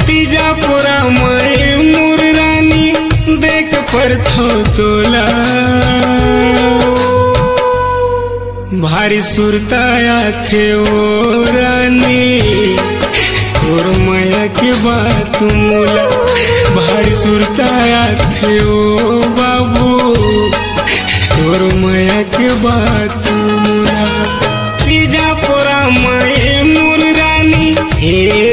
तीजा पोरा मय मोर रानी देख पर थो तोला भारी सुरताया थे ओ रानी तोर माया के बात मूला भारी सुरताया थे ओ बाबू तोर माया के बात मूला तीजा पोरा मय मोर रानी हे